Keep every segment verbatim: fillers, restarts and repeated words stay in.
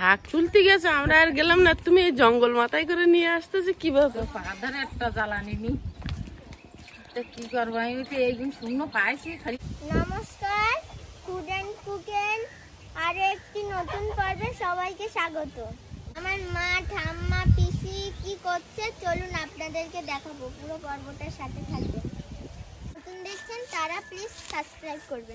শাক তুলতে গেছো, আমরা আর গেলাম না। তুমি এই জঙ্গল মাথায় করে নিয়ে আসতেছে কিভাবে? পাধারে একটা জ্বালানি নি কি করবো, আমি তো এইদিন শূন্য পাইছি খালি। নমস্কার, ফুড এন্ড কুকিং আর একটি নতুন পর্বে সবাইকে স্বাগত। আমার মা, ঠাম্মা, পিসি কি করছে চলুন আপনাদেরকে দেখাবো। পুরো পর্বটার সাথে থাকবে। নতুন দেখছেন তারা প্লিজ সাবস্ক্রাইব করবেন।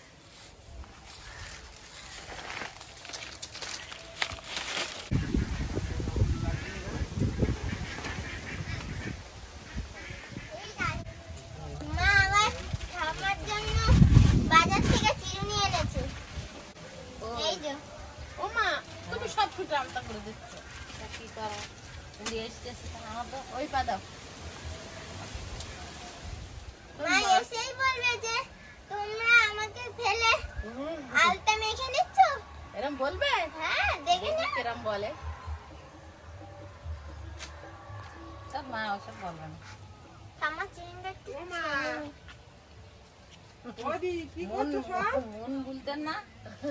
মা আবার ঠাম্মার জন্য বাজার থেকে চিরুনি এনেছে। এই যে ও মা, তুমি সব ফুটে আলতা করে দিচ্ছ, কি করো? ওই পা দাও। মা এসেই বলবে যে তোমরা আমাকে ফেলে আলতা মেখে নিচ্ছ। এরম বলবে? হ্যাঁ, দেখে না কিরম বলে। সব মা ওসব বলবে না। আমার চিরুনিটা একটু মন বলতেন না?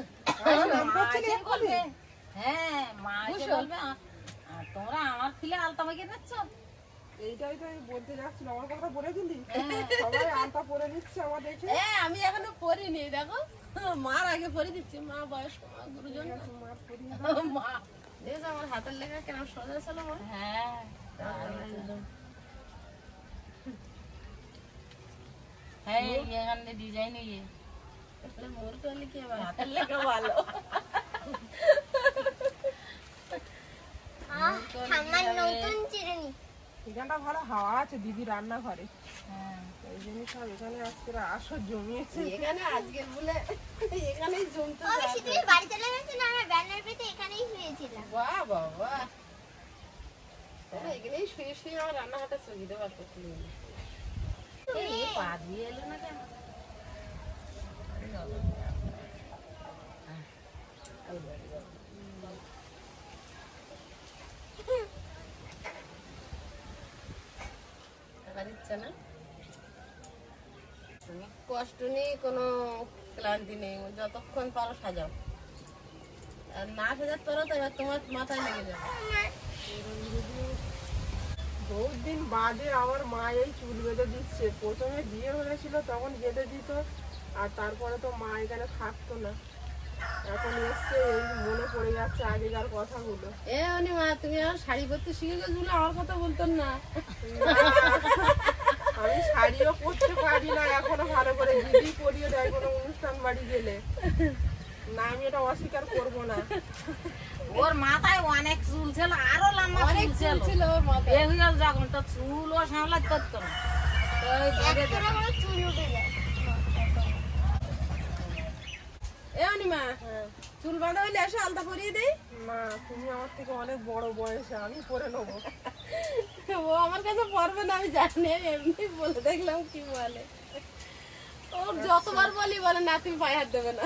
হ্যাঁ, মা এসে বলবে তোমরা আমার ফিলে আলতা মেখে নিচ্ছ। এইটাই তো আমি বলতে যাচ্ছিলাম, আমার কথা বলে দিলি? সবাই আলতা পরে নিচ্ছে আমার দেখে। হ্যাঁ, আমি এখনো পরিনি, দেখো মার আগে পরে দিচ্ছি। মা বয়স্ক, মা গুরুজন, মা দেখো আমার হাতের লেখা কেন সোজা ছিল। হ্যাঁ, হ্যাঁ, এখানে ডিজাইন ইয়ে মোর করলে কি হবে, হাতের লেখা ভালো। আমার নতুন চিরুনি। এখানটা ভালো হাওয়া আছে দিদি রান্না ঘরে। এই জন্য সব এখানে আজকে আসর জমিয়েছে। এখানে আজকে বলে এখানেই জমতে ও শীতের বাড়ি চলে গেছে না, আমরা ব্যানার পেতে এখানেই শুয়েছিলাম। বাহ বাবা, এখানেই শুয়ে শুয়ে আমার রান্নাঘাটে সুবিধা পাচ্ছি। এই পা দিয়ে এলো না কেন? কষ্ট নেই, কোনো ক্লান্তি নেই, যতক্ষণ পারো সাজাও। আর না সাজার তোরা তো এবার তোমার মাথায় লেগে যাবে। বহুত দিন বাদে আমার মা এই চুল বেঁধে দিচ্ছে। প্রথমে বিয়ে হয়েছিল তখন বেঁধে দিত, আর তারপরে তো মা এখানে থাকতো না। এখন এসছে, এই মনে পড়ে যাচ্ছে আগেকার কথাগুলো। এ অনিমা, তুমি আমার শাড়ি পরতে শিখে গেছো বলে আমার কথা বলতেন না। আমি শাড়িও পরতে পারি না এখনো ভালো করে, দিদি পরিয়ে দেয় কোনো অনুষ্ঠান বাড়ি গেলে। না, আমি এটা অস্বীকার করবো না। ওর মাথায় অনেক চুল ছিল, আরো লম্বা চুল ছিল ওর মাথায়। যখন তো চুল ও সামলাতে পারতো না। চুল উঠে যায়। এ অনিমা, চুল বাঁধা হইলে এসে আলতা পরিয়ে দেই। না, তুমি আমার থেকে অনেক বড় বয়সে, আমি পরে নেবো। ও আমার কাছে পরবে না আমি জানি, এমনি বলে দেখলাম কি বলে। ওর যতবার বলি বলে না তুমি পায়ে হাত দেবে না।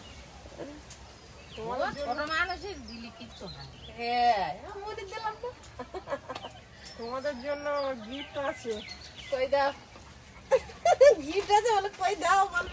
ছোট মানুষের দিলে কিচ্ছু না। হ্যাঁ, মোদির দিলাম না। তোমাদের জন্য গিফট আছে। কই দাও। গিফট আছে বলে কই দাও বলবি।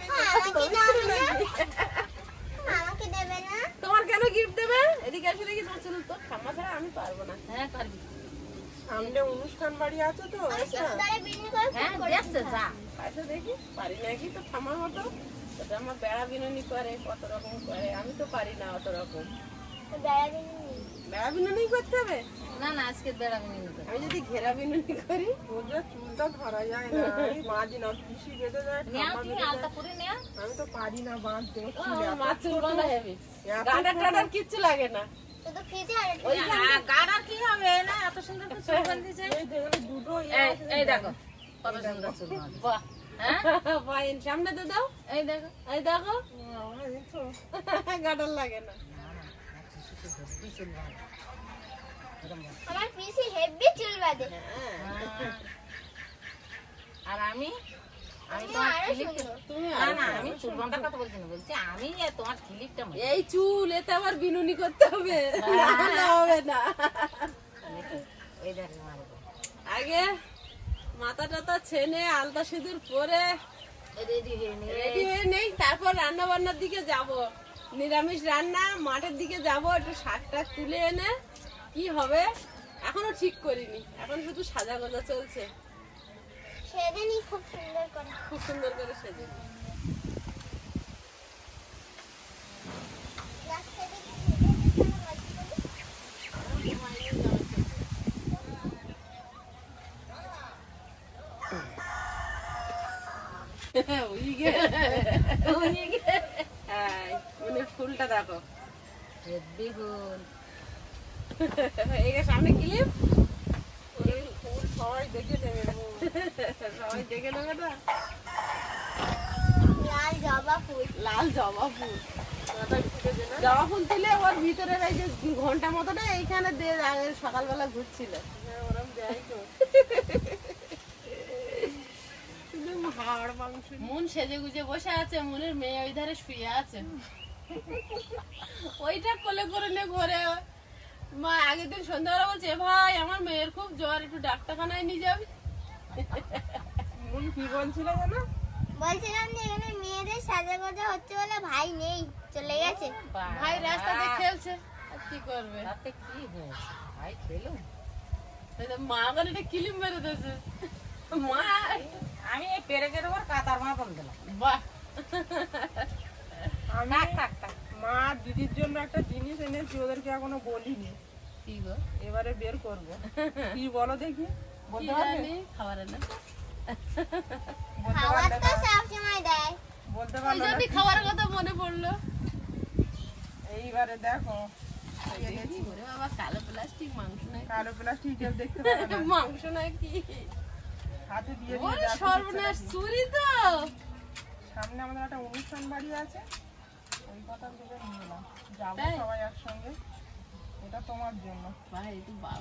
আমাকে দেবে না? তোমার কেন গিফট দেবে? এদিকে এসে দেখি তোমার চুল তো ঠাম্মা ছাড়া আমি পারবো না। হ্যাঁ পারবি। সামনে অনুষ্ঠান বাড়ি আছে তো। হ্যাঁ দেখছে যা পাইছে দেখি পারি নাকি তো ঠাম্মার মতো। ওটা আমার বেড়া বিনুনি করে, কত রকম করে, আমি তো পারি না অত রকম। বেড়া বিনুনি করতে হবে না? না, আজকে বেড়া বিনুনি করে। আমি যদি ঘেরা বিনুনি করি ওদের চুলটা ধরা যায় না। আমি বাঁধি না, পিসি বেঁধে যায়। আমি তো পারি না বাঁধতে। চুল বাঁধা যাবে, গাডার টাডার কিচ্ছু লাগে না। গাডার কি হবে না, এত সুন্দর তো চুল বাঁধতেছে। দুটো এই দেখো কত সুন্দর চুল বাঁধা। বাহ, সামনে তো দাও। এই দেখো, এই দেখো গাডার লাগে না। আমার পিসি হেভি চুল বাঁধে। আর আমি এই চুল এতে আবার বিনুনি করতে হবে, হবে না। আগে মাথা টাথা ছেনে আলতা সিঁদুর পরে রেডি হয়ে নেই, তারপর রান্না বান্নার দিকে যাব। নিরামিষ রান্না, মাঠের দিকে যাব, একটু শাক টাক তুলে এনে কি হবে এখনো ঠিক করিনি, এখন শুধু সাজা গোজা চলছে। সেদিনই খুব সুন্দর করে খুব সুন্দর করে সেজে রাস্তা থেকে হেঁটে হেঁটে আমার বাড়ি চলে। ফুলটা দেখো, হেব্বি ফুল। এই যে সামনে ক্লিপ, ফুল সবাই দেখে নেবে, সবাই দেখে নেবে না। লাল জবা ফুল, লাল জবা ফুল, মাথায় ঢুকে যে না, জবা ফুল তুলে ওর ভিতরে এই যে ঘন্টা মতো না এইখানে দিয়ে আগে সকালবেলা ঘুরছিল। হ্যাঁ, ওরম দেয় তো। শুধু হাড় মাংস। মন সেজে গুজে বসে আছে, মনের মেয়ে ওই ধারে শুয়ে আছে, ওইটা কোলে করে নিয়ে ঘরে। মা আগের দিন সন্ধ্যাবেলা বলছে, ভাই আমার মেয়ের খুব জ্বর, একটু ডাক্তারখানায় নিয়ে যাবি। মন কি বলছিল জানো? বলছিলাম যে এখানে মেয়েদের সাজা গোজা হচ্ছে বলে ভাই নেই, চলে গেছে। ভাই রাস্তাতে খেলছে, আর কি করবে? তাতে কি হয়েছে? ভাই খেলো। এই যে মা ওখানে একটা কিলিম মেরে দিয়েছে। মা আমি এই পেরেকের উপর কাতার মাপন দিলাম। বাহ, আমি টাক টাক টাক। মা দিদির জন্য একটা জিনিস এনেছি, ওদেরকে এখনো বলিনি, কি গো? এবারে বের করব। কি বলো দেখি, কি বলতে পারবে? জানি, খাবার এনে বলতে খাবার পারলে তো না? সব সময় দেয়। বলতে ওই পারলো না? জন্যই খাবারের কথা মনে পড়লো। এইবারে দেখো, দেখি, ওরে বাবা, কালো প্লাস্টিক মাংস নাই, কালো প্লাস্টিক কেউ দেখতে পাবে না। মাংস নাই কি? হাতে দিয়ে দিয়ে ওরে দেখো সর্বনাশ, দিচ্ছে নাকি। চুরি তো। সামনে আমাদের একটা অনুষ্ঠান বাড়ি আছে, ওই কথা ভেবে নিয়ে এলাম, যাবো তাই? সবাই একসঙ্গে। এটা তোমার জন্য, ভাই তুই বাপ,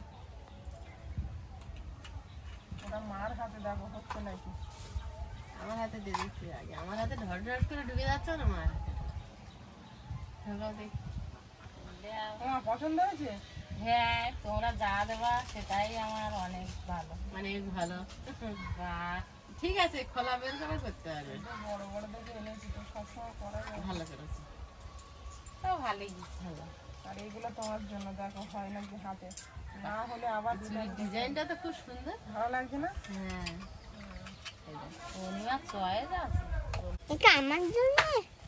ওটা মার হাতে দেখো হচ্ছে নাকি। আমার হাতে দিয়ে দিচ্ছি আগে, আমার হাতে ঢর ঢর করে ঢুকে যাচ্ছে না মার হাতে। ঢোকাও দেখি। তোমার পছন্দ হয়েছে? হ্যাঁ, তোমরা যা দেবা সেটাই আমার অনেক ভালো। মানে ভালো, বাহ, ঠিক আছে, খোলা বের করে করতে হবে। এটা বড় বড় দেখে এনেছি তো, সবসময় করা যায় না। ভালো করেছে, তো ভালোই। ভালো। আর এইগুলো তোমার জন্য, দেখো হয় নাকি হাতে, না হলে আবার দিতে চুরির হবে। ডিজাইনটা তো খুব সুন্দর। ভালো লাগছে না? হ্যাঁ, এই দেখ। পূর্ণিমার চয়েস আছে। এটা আমার জন্য।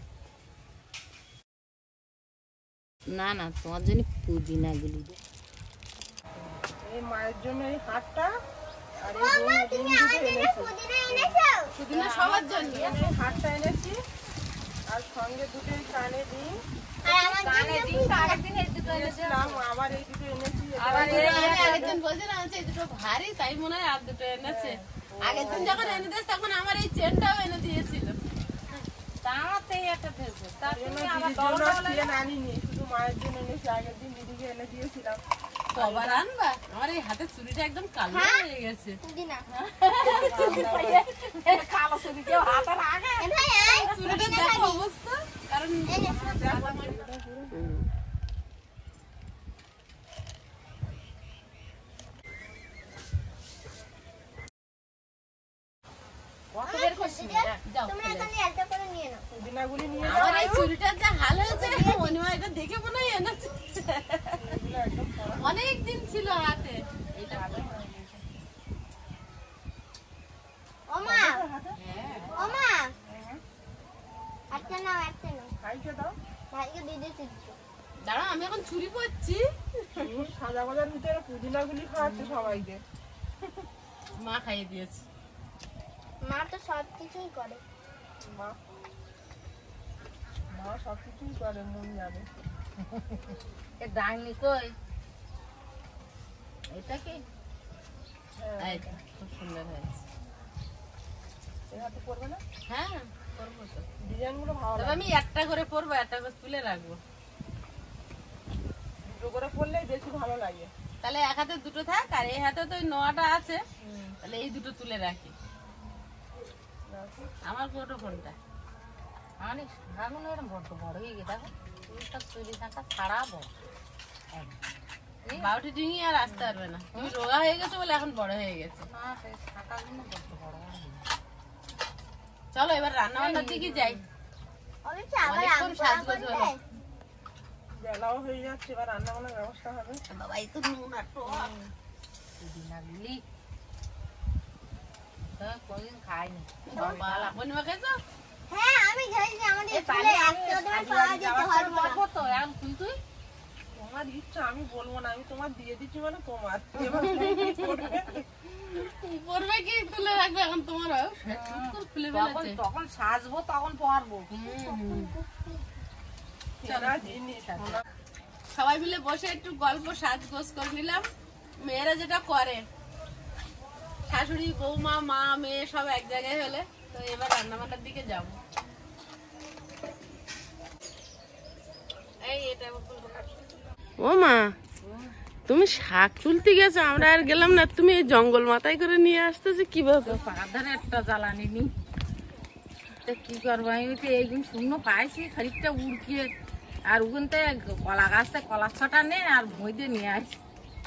না না, তোমার জন্য পুদিনা গুলি দে। এই মায়ের জন্য এই হাতটা, আর এই ও মা, রিং- তুমি রিং আমার দুটো জন্য এনেছি। পুদিনা এনেছো? পুদিনা সবার জন্য। এই হাতটা এনেছি, আর সঙ্গে দুটো এই কানে দিই আর আমার জন্য পুদিনা। আরেকদিন এই দুটো এনে দিও। এনেছিলাম, আবার এই দুটো এনেছি। এটা আবার এই এই- আমি আগের দিন বলছিলাম যে এই দুটো ভারী, তাই মনে হয় আর দুটো এনেছে। আগের দিন যখন এনে দিয়েছে তখন আমার এই চেনটাও এনে দিয়েছিল। তা আমার তো এই একটা ফেলছে। তা এই জন্য তুমি আবার দিদির জন্য দরকার হলে চেন আনিনি, শুধু মায়ের জন্য এনেছি। আগের দিন দিদিকে এনে দিয়েছিলাম। কবার আনবা? আমার এই হাতের চুড়িটা একদম কালো হয়ে গেছে। পুদিনা। কালো ছবি কেউ হাতে রাখে। এ ভাই, আয়, চুড়িটা পুদিনা দেখো খাবি? অবস্থা, কারণ এই নে। কত বের করছি না। যাও তোমরা ফেলে এখানে একটা করে নিয়ে নাও। পুদিনাগুলি নিয়ে আমার এই চুড়িটার যা হাল হয়েছে, মনে হয় এটা দেখে মনে হয় এনেছে। এগুলো একদম পরা অনেক দিন ছিল হাতে। এটা ভালো হয়ে গেছে। ও মা, হাতে ও মা, একটা নাও, একটা নাও। খাইতে দাও। ভাইকে দিয়ে দিয়েছি দুটো। দাঁড়াও, আমি এখন চুরি পরছি। হুম, সাদা বাজার ভিতরে পুদিনাগুলি খাওয়াচ্ছে সবাইকে। মা খাইয়ে দিয়েছে। মা তো সব কিছুই করে। মা মা সব কিছুই করে, মন যাবে। এ ডাইনি কই? এটা কি? হ্যাঁ, এই তো, খুব সুন্দর হয়েছে। এই হাতে পড়বে না? হ্যাঁ, করবো তো। ডিজাইনগুলো ভালো তবে লাগে। আমি একটা করে পরবো, একটা করে তুলে রাখবো। দুটো করে পড়লেই বেশি ভালো লাগে। তাহলে এক হাতে দুটো থাক, আর এই হাতে তো ওই নোয়াটা আছে, তাহলে এই দুটো তুলে রাখি। আমার কোটো কোনটা? অনেক আগুন এরকম বড্ড বড় হয়ে গেছে। দেখো তুই সব চুরি থাকা ছাড়াবো। বাউটি ডিঙি আর আসতে পারবে না, তুমি রোগা হয়ে গেছো বলে এখন বড় হয়ে গেছে। না, সেই শাখাগুলো বড্ড বড় বড় হয়ে গেছে। চলো এবার রান্না বান্নার দিকে যাই। অবশ্য আবার অনেকক্ষণ আম পোড়া সাজগোজ করবে। হলো। বেলাও হয়ে যাচ্ছে, এবার রান্না বান্নার ব্যবস্থা হবে। বাবা এই তো নুন আর টক পুদিনাগুলি তা কোনদিন খাইনি। বাবা লাবণী খাইছো? হ্যাঁ আমি খাইছি, আমাদের এই স্কুলে তাহলে আমি একটা দোকান সাজু পাওয়া বাড়ি যেত যাওয়ার হয় সময় করবো তো, এখন তুই তুই তোমার ইচ্ছা, আমি বলবো না, আমি তোমার দিয়ে দিচ্ছি মানে তোমার। এবার তুমি কি করবে? পরবে কি তুলে রাখবে এখন তোমার খুলে তখন ফেলেছে। তখন সাজবো তখন পরবো। কেনা জিনিস, সোনা। সবাই মিলে বসে একটু গল্প সাজগোজ করে নিলাম। মেয়েরা যেটা করে, শাশুড়ি বৌমা মা মেয়ে সব এক জায়গায় হলে, তো এবার রান্না বান্নার দিকে যাবো। এই এটা ও মা, তুমি শাক তুলতে গেছো, আমরা আর গেলাম না। তুমি এই জঙ্গল মাথায় করে নিয়ে আসতেছো কিভাবে? পাকার ধারে একটা জ্বালানি নি, তা কি করবো আমি তো এইদিন শূন্য পাইছি খানিকটা উড়কিয়ে, আর ওখানতে কলা গাছটা কলা ছটা নেই আর ভই দিয়ে নিয়ে আসি।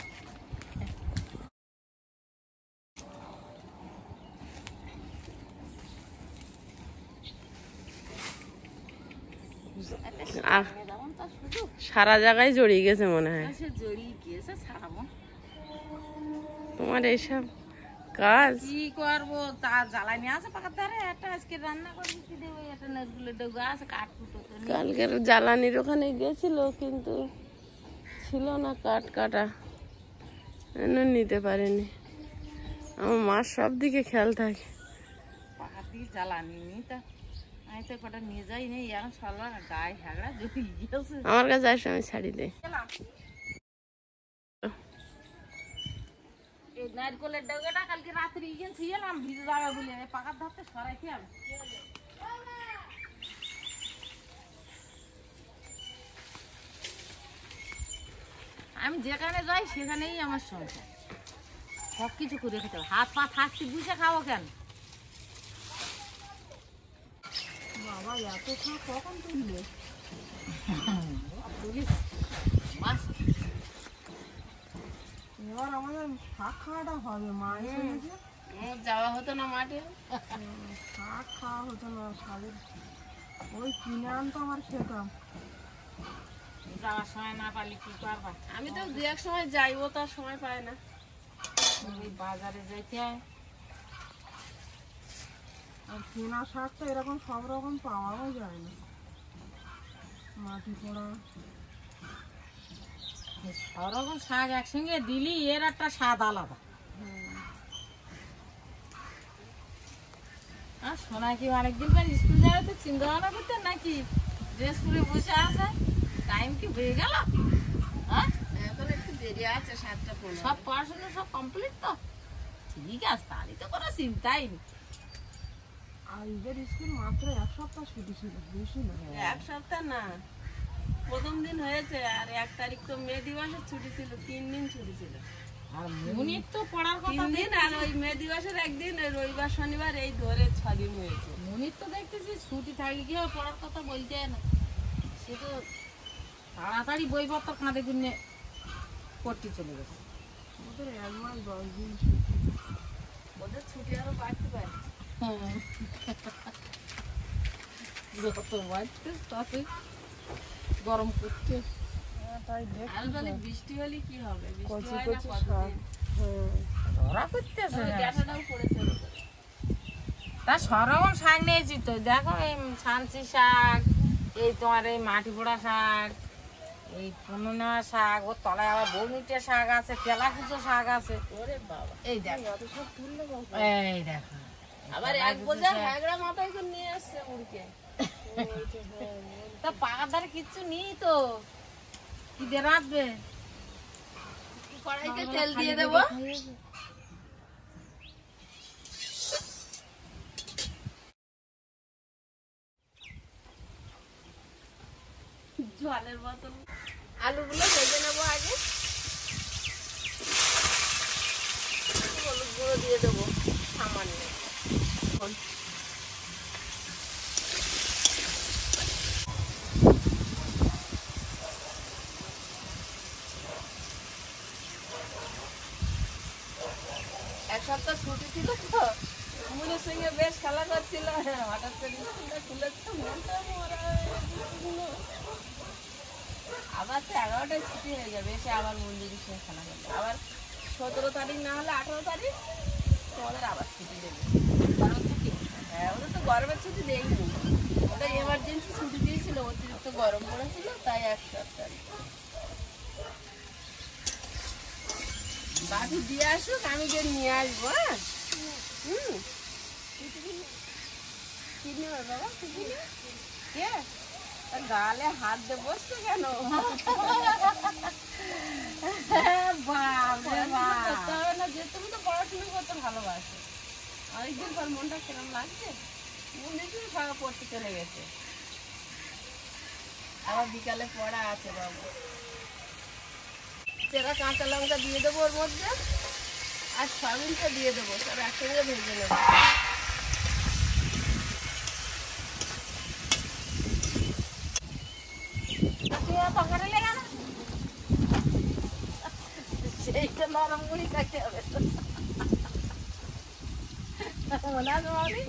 আর সারা জায়গায় জড়িয়ে গেছে মনে হয় সে জড়িয়ে গিয়েছে ছাড়াবো, তোমার এইসব কাজ। কি করবো, তার জ্বালানি আছে পাকার ধারে একটা, আজকে রান্না করবি কি দেবো, একটা নেগুলো ডেগু আছে কাঠ কুটো তো নেই। কালকের জ্বালানির ওখানে গেছিল কিন্তু ছিল না কাঠ কাটা, এজন্য নিতে পারিনি। আমার মার সব দিকে খেয়াল থাকে। পাহাড় দিয়ে জ্বালানি নি, তা আমি তো কটা নিয়ে যাই নেই, এখন সরলা গায়ে হাগড়া যদি গিয়েছে। আমার কাছে আসে আমি ছাড়ি দেয়। এই নারকলের ডগাটা কালকে রাত্রে ইগেন ছিলাম ভিজে যাবে বলে পাকার ধারতে সরাইতে হবে। আমি যেখানে যাই সেখানেই আমার সংসার, সব কিছু করে খেতে হবে, হাত পা থাকতে বুঝে খাবো কেন? বাবা এত শাক কখন তুলবে? মাছ এবার আমাদের শাক খাওয়াটা হবে, মা এসে গেছে, আমার যাওয়া হতো না মাঠে। শাক খাওয়া হতো না, শাকের ওই কিনে আনতো আমার খেতাম। যাওয়ার সময় না পারলে কি করবা? আমি তো দু এক সময় যাই, ও তার সময় পায় না। ওই বাজারে যাইতে হয়। আর কেনা শাক তো এরকম সব রকম পাওয়াও যায় না, মাটি পোড়া। সরকম শাক একসঙ্গে দিলি এর একটা স্বাদ আলাদা। আর সোনা কি অনেকদিন পর স্কুল যাবে তো চিন্তা ভাবনা করতে নাকি ড্রেস পরে বসে আছে? টাইম কি হয়ে গেল? হ্যাঁ এখন একটু দেরি আছে, সাতটা পনেরো। সব পড়াশোনা সব কমপ্লিট তো? ঠিক আছে, তাহলে তো কোনো চিন্তাই নেই। আর ঈদের স্কুল মাত্র এক সপ্তাহ ছুটি ছিল, বেশি না। এক সপ্তাহ না, প্রথম দিন হয়েছে, আর এক তারিখ তো মে দিবসের ছুটি ছিল, তিন দিন ছুটি ছিল। আর মুনির তো পড়ার তিন কথা দিন, আর ওই মে দিবসের একদিন, ওই রবিবার শনিবার এই ধরে ছ দিন হয়েছে। মুনির তো দেখতেছি ছুটি থাকলে কি হবে, পড়ার কথা বলতে হয় না, সে তো তাড়াতাড়ি বইপত্র কাঁধে কিনে পড়তে চলে গেছে। ওদের এক মাস দশ দিন ছুটি। ওদের ছুটি আরো বাড়তে পারে। যত বাড়ছে ততই গরম করছে। হ্যাঁ, তাই দেখ আর তাহলে বৃষ্টি হলে কি হবে? বৃষ্টি কচি হয় না কচি শাক। কতদিন। হ্যাঁ, ধরা করতেছে ওই ব্যাটাটাও পড়েছে ওর উপরে। তা সরকম শাক নিয়েছি তো, দেখো এই ছানচি শাক, এই তোমার এই মাটি পোড়া শাক, এই পুনো নেওয়া শাক, ওর তলায় আবার বৌমিটে শাক আছে, তেলা কুচো শাক আছে। ওরে বাবা, এই দেখো, এত সব তুললে কখন? এই দেখো আবার এক বোঝা হ্যাগড়া মাথায় করে নিয়ে আসছে মুড়কে। তা পাকার ধারে কিচ্ছু নেই তো, কি দিয়ে রাখবে? কড়াইতে তেল দিয়ে দেবো। জলের বোতল, আলুগুলো ভেজে নেবো আগে, হলুদ গুঁড়ো দিয়ে দেবো সামান্য। এক সপ্তাহ ছুটি ছিল তো, মুনি আমার সঙ্গে বেশ খেলা করছিল, হঠাৎ করে স্কুলটা খুলেছে, মনটা মরা হয়ে গেছিল। আবার তো এগারোটায় ছুটি হয়ে যাবে, এসে আবার মন্দিরের সঙ্গে খেলা করবে। আবার সতেরো তারিখ না হলে আঠারো তারিখ তোমাদের আবার ছুটি দেবে, গরমের ছুটি। হ্যাঁ, ওদের তো গরমের ছুটি দেয়নি, ওটা এমার্জেন্সি ছুটি দিয়েছিল, অতিরিক্ত গরম পড়েছিল তাই এক সপ্তাহ। বাবু দিয়ে আসুক, আমি যে নিয়ে আসবো। হ্যাঁ, হুম, কি নেবে বাবা? কে গালে হাত দিয়ে বসছো কেন? করতে হবে না যে, তুমি তো পড়াশোনা করতে ভালোবাসো। অনেকদিন পর মনটা কিরম লাগছে, মনে সবাই পড়তে চলে গেছে। আবার বিকালে পড়া আছে বাবু। চেরা কাঁচা লঙ্কা দিয়ে দেবো ওর মধ্যে, আর সয়াবিনটা দিয়ে দেবো, সব একসঙ্গে ভেজে নেবো। সেইটা নরম মুড়ি খাইতে হবে তো, মনে আছে মামনি?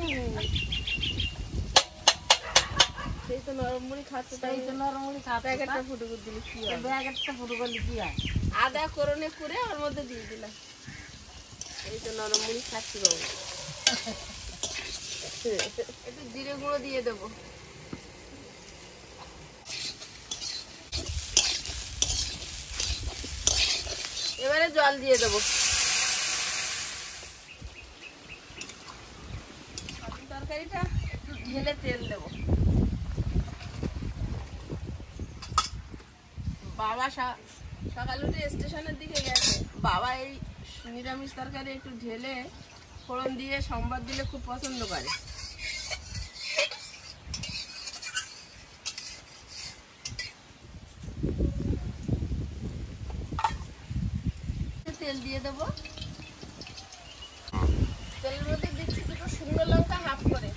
সেই তো নরম মুড়ি খাচ্ছে, তাই তো নরম মুড়ি খাচ্ছে। প্যাকেটটা ফুটো করে দিলে কি হয়? প্যাকেটটা ফুটো করলে কি হয়? আদা করনে করে ওর মধ্যে দিয়ে দিলাম। এই তো নরম মুড়ি খাচ্ছি বাবু। একটু জিরে গুঁড়ো দিয়ে দেবো। এবারে জল দিয়ে দেবো। তরকারিটা একটু ঢেলে তেল দেবো। বাবা সকাল উঠে স্টেশনের দিকে গেছে। বাবা এই নিরামিষ তরকারি একটু ঢেলে ফোড়ন দিয়ে সম্বাদ দিলে খুব পছন্দ করে। তেল দিয়ে দেবো। তেলের মধ্যে দিচ্ছি দুটো শুকনো লঙ্কা হাফ করে,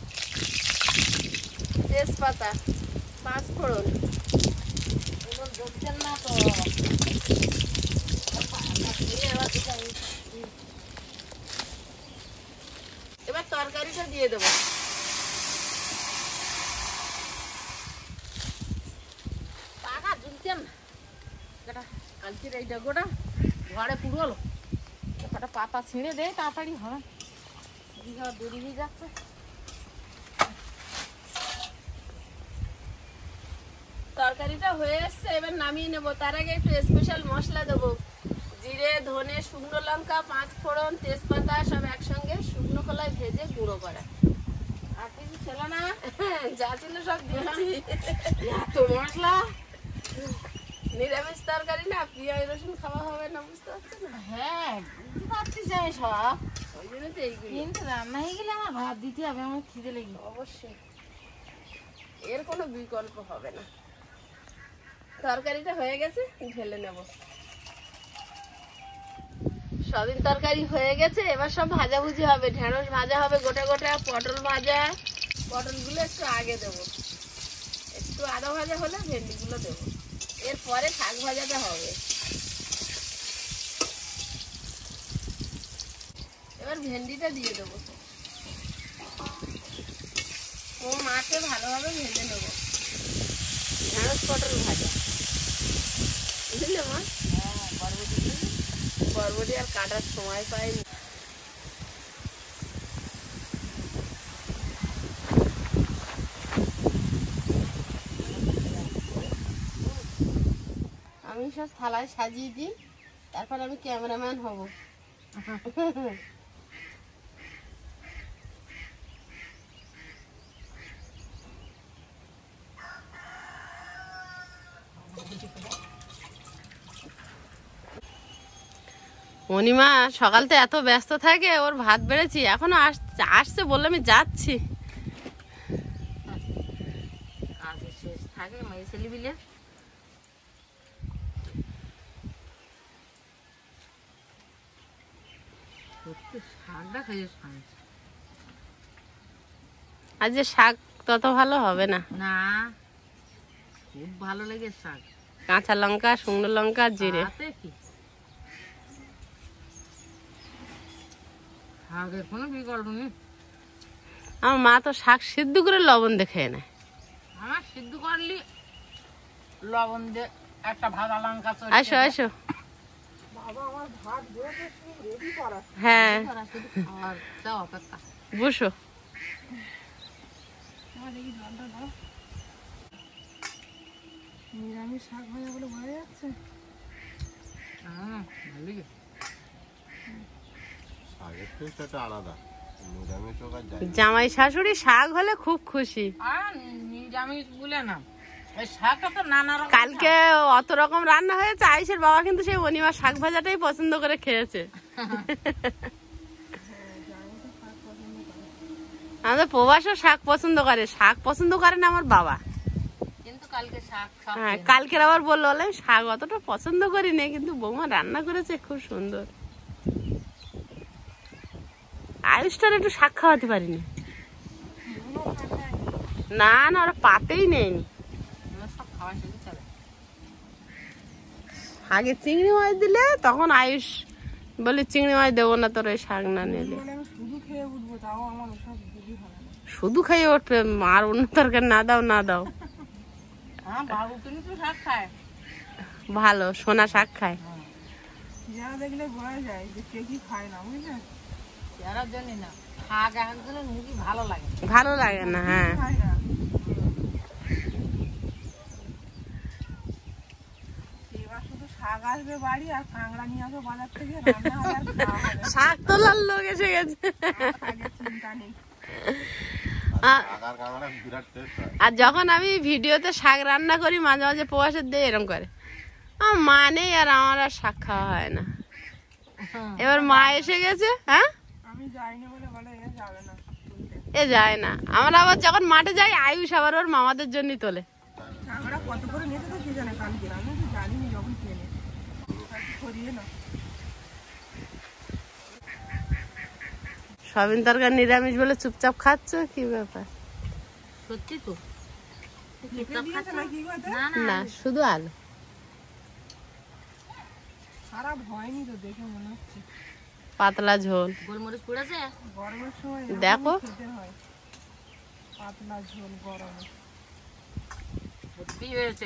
তেজপাতা, পাঁচ ফোড়ন। দেখছেন না তো, এবার তরকারিটা দিয়ে দেবো। পাকা ঝুলছেন না, কালকের এইটা গোটা ঘরে পুরোলো, একটা পাতা ছিঁড়ে দেয় তাড়াতাড়ি হবে, দেরি হয়ে যাচ্ছে। তরকারিটা হয়ে এসছে, এবার নামিয়ে নেবো। তার আগে একটু স্পেশাল মশলা দেবো। জিরে, ধনে, শুকনো লঙ্কা, পাঁচ ফোড়ন, তেজপাতা সব একসঙ্গে শুকনো খোলায় ভেজে গুঁড়ো করা। আর কিছু ছিল না, যা ছিল সব দিয়েছি। এত মশলা, নিরামিষ তরকারি না, পেঁয়াজ রসুন খাওয়া হবে না, বুঝতে পারছো না? হ্যাঁ, বুঝতে পারছিস আমি সব, ওই জন্য তো এইগুলো। কিন্তু রান্না হয়ে গেলে আমার ভাত দিতে হবে, আমার খিদে লেগে। অবশ্যই, এর কোনো বিকল্প হবে না। তরকারিটা হয়ে গেছে, ঢেলে নেব। সয়াবিন তরকারি হয়ে গেছে, এবার সব ভাজাভুজি হবে। ঢেঁড়স ভাজা হবে গোটা গোটা, পটল ভাজা। পটলগুলো একটু আগে দেবো, একটু আদা ভাজা হলে ভেন্ডিগুলো দেবো। এরপরে শাক ভাজাটা হবে। এবার ভেন্ডিটা দিয়ে দেবো। ও মাকে ভালোভাবে ভেজে নেবো। ঢেঁড়স পটল ভাজা, বুঝলে মা? হ্যাঁ, বরবটি বরবটি আর কাটার সময় পাইনি। আমি সব থালায় সাজিয়ে দিই, তারপর আমি ক্যামেরাম্যান হব। অনিমা সকাল থেকে এত ব্যস্ত থাকে, ওর ভাত বেড়েছি, এখনো আসছে আসছে বললে আমি যাচ্ছি। শেষ থাকে মেয়ে ছেলে বিলে। আজ যে শাক তত ভালো হবে না। না, খুব ভালো লাগে শাক। কাঁচা লঙ্কা, শুকনো লঙ্কা, জিরে। শাকের কোনো বিকল্প নেই। আমার মা তো শাক সিদ্ধ করে লবণ দেখে নেয়। আমার সিদ্ধ করলি লবণ দিয়ে একটা ভাজা লঙ্কা চড়িয়ে আসো আসো। বাবা আমার ভাত বেড়ে রেডি করা। হ্যাঁ করা শুধু খাওয়ার দাও অপেক্ষা। বসো। আমার দেখি জলটা দাও। নিরামিষ শাক ভাজা বলে ভয় যাচ্ছে। হুম, ভালোই গেছে। শাকের টেস্টটা আলাদা, নিরামিষ হোক আর যাই। জামাই শাশুড়ি শাক হলে খুব খুশি। আর নিরামিষ বলে না, এই শাকটা তো নানা রকম। কালকে অত রকম রান্না হয়েছে, আয়ুষের বাবা কিন্তু সেই অনিমা শাক ভাজাটাই পছন্দ করে খেয়েছে। আমাদের প্রবাসও শাক পছন্দ করে, শাক পছন্দ করে না আমার বাবা। কিন্তু কালকে শাক সব হ্যাঁ খেয়ে কালকের আবার বললো বলে শাক অতটা পছন্দ করি না, কিন্তু বৌমা রান্না করেছে খুব সুন্দর। আয়ুষটার একটু শাক খাওয়াতে পারিনি। না না ওরা পাতেই নেয়নি। আমরা সব খাওয়া শুধু চলে। আগে চিংড়ি মাছ দিলে তখন আয়ুষ বলে চিংড়ি মাছ দেবো না তোর, এই শাক না নিলে। বলে আমি শুধু খেয়ে উঠবো, তাও আমার ওসব বুঝি ভালো না। শুধু খাইয়ে উঠবে, আর অন্য তরকারি না দাও না দাও। হ্যাঁ, বাবু কিন্তু শাক খায়। ভালো সোনা শাক খায়। যারা দেখলে বোঝা যায় যে কে কি খায় না, বুঝলে? যারা জানি না শাক একজনের মুখি ভালো লাগে। ভালো লাগে না। হ্যাঁ খায় না। এবার শুধু শাক আসবে বাড়ি আর কাঁকড়া নিয়ে আসবে বাজার থেকে, রান্না হবে আর খাওয়া হবে। শাক তোলার লোক এসে গেছে। আর শাকের চিন্তা নেই। আ- শাক আর কাঁকড়া বিরাট টেস্ট হয়। আর যখন আমি ভিডিওতে শাক রান্না করি মাঝে মাঝে প্রবাসের দিয়ে এরকম করে, আমার মা নেই আর আমার আর শাক খাওয়া হয় না। এবার মা এসে গেছে। হ্যাঁ আমি যাইনি বলে বলে এ যাবে না তুলতে। এ যায় না। আমরা আবার যখন মাঠে যাই আয়ুষ আবার ওর মামাদের জন্যই তোলে। কাঁকড়া কত করে নিতে তো কে জানে, কালকে আমি তো জানিনি যখন কেনে করিয়ে না। সবিন তরকারি নিরামিষ বলে চুপচাপ খাচ্ছ, কি ব্যাপার? সত্যি তো। চেপে দিয়েছে নাকি গো এতে? না না শুধু আলু। খারাপ হয়নি তো, দেখে মনে হচ্ছে। পাতলা ঝোল। গোলমরিচ পড়েছে। গরমের সময় দেখো। এরকমই খেতে হয়, পাতলা ঝোল গরমে। সত্যি হয়েছে।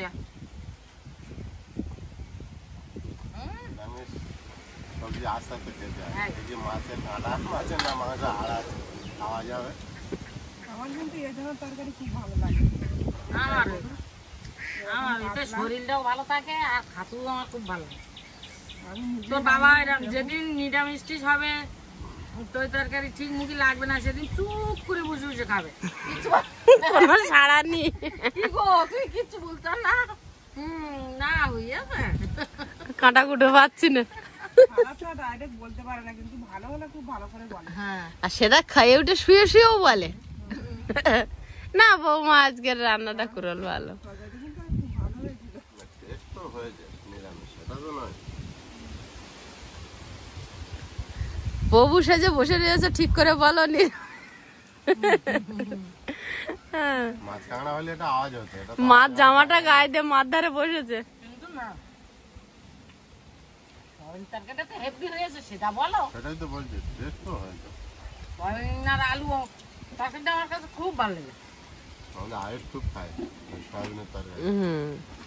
নিরামিষ সবজি আস্তে আস্তে খেতে হয়। হ্যাঁ। এই যে মাছের ডাঁটা, মাছের না মাংস আড়া খাওয়া যাবে। আমার কিন্তু এ ধরনের তরকারি খুব ভালো লাগে। আমার আমার এতে শরীরটাও ভালো থাকে আর খাতেও আমার খুব ভালো লাগে। আমি নিজে তোর বাবা এরকম যেদিন নিরামিষ টিস হবে, তোর তরকারি ঠিক মুখে লাগবে না, সেদিন চুপ করে বসে বসে খাবে। কিছু বল- কোনো সাড়া নেই। কি গো, তুই কিচ্ছু বলতো না? হুম, না হইয়াছে। কাঁটা কুটে পাচ্ছি না। খারাপ তো ডাইরেক্ট বলতে পারে না, কিন্তু ভালো হলে খুব ভালো করে বলে। হ্যাঁ, আর সেটা খাইয়ে উঠে শুয়ে শুয়েও বলে না বৌমা আজকের রান্নাটা করল ভালো। তরকারি কিন্তু খুব ভালো হয়েছিল। টেস্ট তো হয়েছে নিরামিষ, সেটা তো নয়। ববু সেজে বসে রয়েছে, ঠিক করে বলো নি। হ্যাঁ, মাছ কাঁকড়া হলে এটা আওয়াজ হতো। এটা তো মাছ জামাটা গায়ে দিয়ে মাছ ধারে বসেছে। কিন্তু না, সয়াবিন তরকারিটা তো হেভি হয়েছে, সেটা বলো। সেটাই তো বলছি, টেস্ট তো হয়েছে। সয়াবিন আর আলু তরকারিটা আমার কাছে খুব ভালো লাগে। আমাদের আয়ের খুব খায় ওই সয়াবিনের তরকারি। হুম